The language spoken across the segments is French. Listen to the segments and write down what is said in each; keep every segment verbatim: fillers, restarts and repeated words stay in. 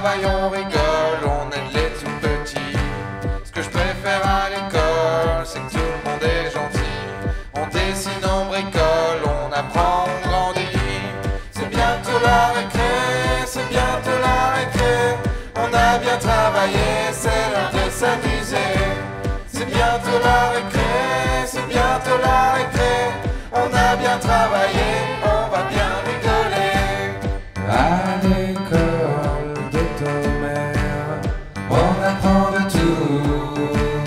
travaille, on rigole, on aide les tout petits. Ce que je préfère à l'école, c'est que tout le monde est gentil. On dessine, on bricole, on apprend, on grandit. C'est bientôt la récré, c'est bientôt la récré. On a bien travaillé, c'est l'heure de s'amuser. C'est bientôt la récré, c'est bientôt la récré. On a bien travaillé, on va bien rigoler. À l'école de Thomer, on apprend de tout.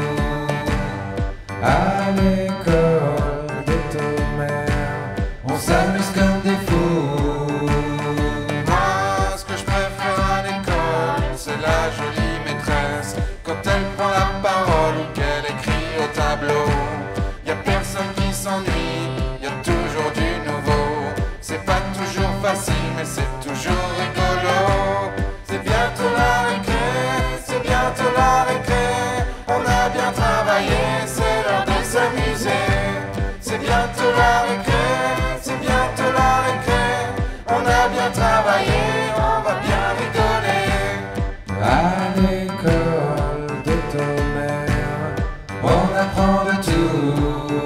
À l'école de Thomer, on s'amuse comme des fous. Moi, ce que je préfère à l'école, c'est la jolie maîtresse. Quand elle prend la parole ou qu'elle écrit au tableau, y a personne qui s'ennuie, y a toujours du nouveau. C'est pas toujours facile, mais c'est toujours rigolo. C'est bientôt la récré, c'est bientôt la récré. On a bien travaillé, c'est l'heure de s'amuser. C'est bientôt la récré, c'est bientôt la récré. On a bien travaillé, on va bien rigoler. À l'école de Thomer, on apprend de tout.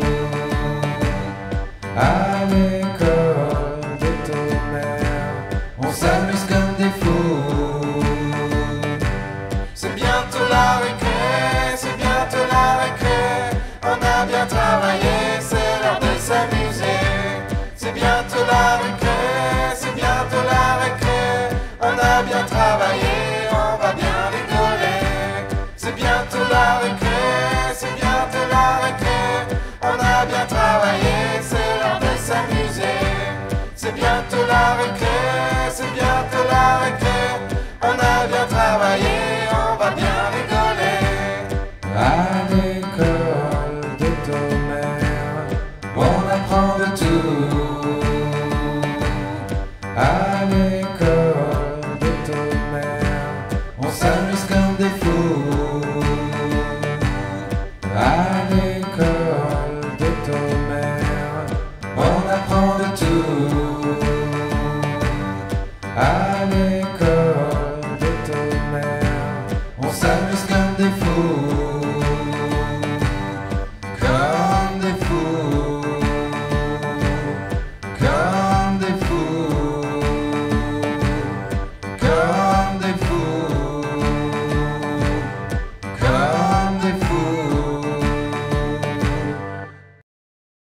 À l'école de Thomer, on s'amuse comme des fous. C'est bientôt la récré, c'est bientôt la récré. On a bien travaillé, c'est l'heure de s'amuser. C'est bientôt la récré, c'est bientôt la récré. On a bien travaillé, on va bien rigoler. C'est bientôt la récré, c'est bientôt la récré. On a bien travaillé, c'est l'heure de s'amuser. C'est bientôt la récré, c'est bientôt la récré. On a bien travaillé, on va bien rigoler. À l'école de Thomer, on apprend de tout. À l'école de Thomer, on s'amuse comme des fous. À l'école de Thomer, on apprend de tout. À l'école